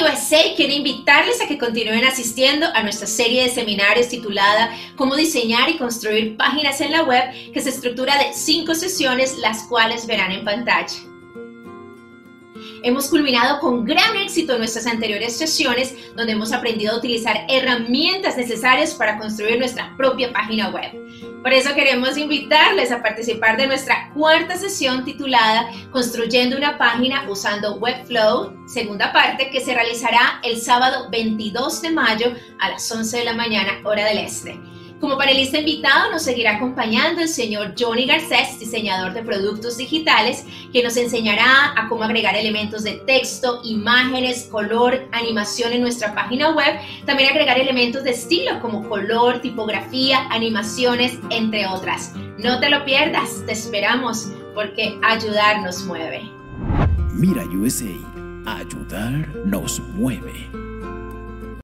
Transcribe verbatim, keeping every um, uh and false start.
U S A quiere invitarles a que continúen asistiendo a nuestra serie de seminarios titulada Cómo diseñar y construir páginas en la web, que se estructura de cinco sesiones, las cuales verán en pantalla. Hemos culminado con gran éxito nuestras anteriores sesiones, donde hemos aprendido a utilizar herramientas necesarias para construir nuestra propia página web. Por eso queremos invitarles a participar de nuestra cuarta sesión titulada Construyendo una página usando Webflow, segunda parte, que se realizará el sábado veintidós de mayo a las once de la mañana, hora del este. Como panelista invitado nos seguirá acompañando el señor Johnny Garcés, diseñador de productos digitales, que nos enseñará a cómo agregar elementos de texto, imágenes, color, animación en nuestra página web, también agregar elementos de estilo como color, tipografía, animaciones, entre otras. No te lo pierdas, te esperamos, porque ayudar nos mueve. Mira U S A, ayudar nos mueve.